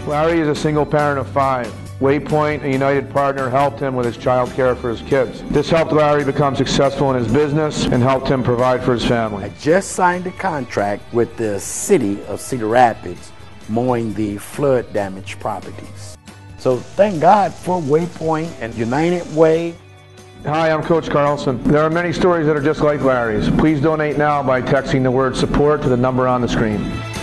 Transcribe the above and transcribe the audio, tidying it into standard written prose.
Larry is a single parent of 5. Waypoint, a United partner, helped him with his child care for his kids. This helped Larry become successful in his business and helped him provide for his family. I just signed a contract with the city of Cedar Rapids mowing the flood damaged properties. So thank God for Waypoint and United Way. Hi, I'm Coach Carlson. There are many stories that are just like Larry's. Please donate now by texting the word support to the number on the screen.